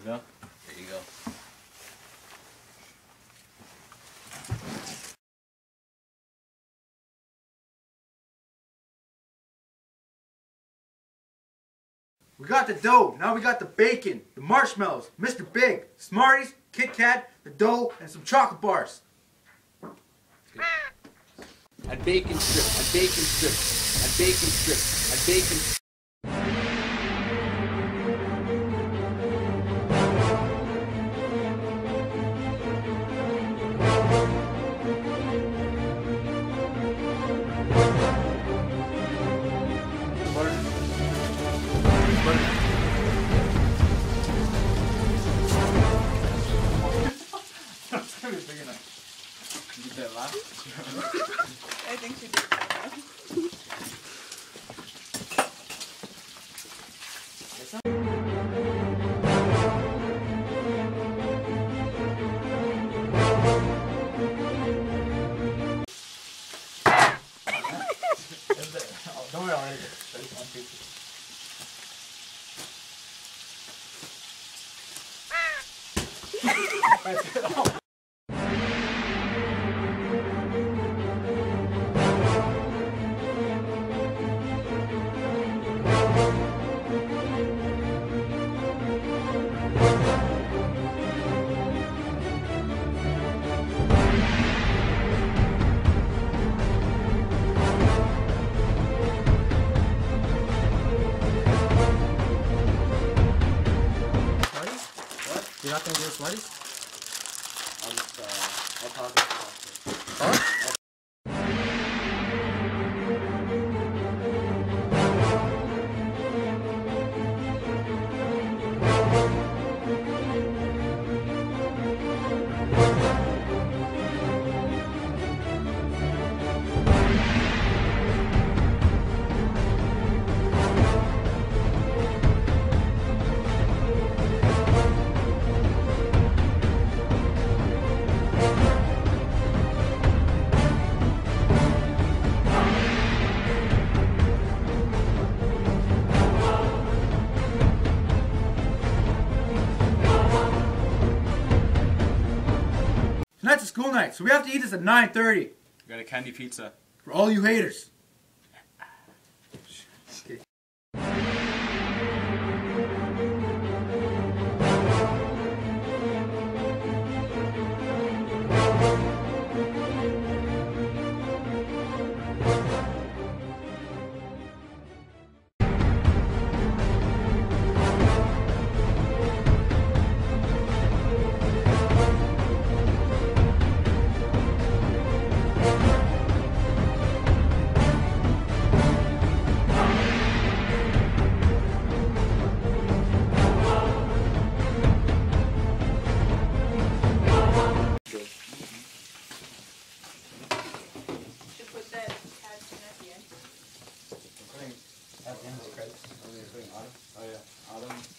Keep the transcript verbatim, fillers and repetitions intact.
go. There you go. We got the dough, now we got the bacon, the marshmallows, Mister Big, Smarties, Kit Kat, the dough, and some chocolate bars. And bacon strip, and bacon strip, and bacon strip, and bacon strip. You get that laugh? I think she did that. Don't worry already. You're not gonna do Smarties? I'll just, uh, I'll talk to you. Huh? Tonight's a school night, so we have to eat this at nine thirty. We got a candy pizza. For all you haters. Okay. At the end of the credits, are we putting Autumn? Oh yeah, Autumn.